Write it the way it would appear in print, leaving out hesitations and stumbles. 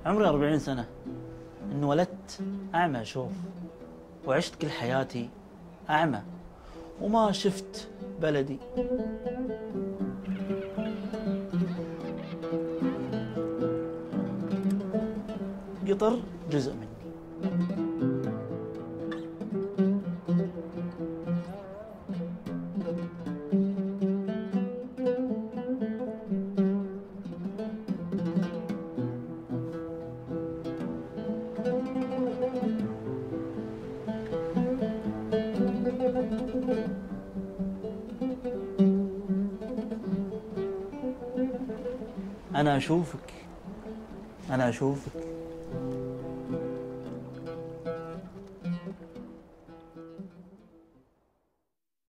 عمري 40 سنة، انولدت أعمى أشوف، وعشت كل حياتي أعمى وما شفت بلدي. قطر جزء مني. أنا أشوفك،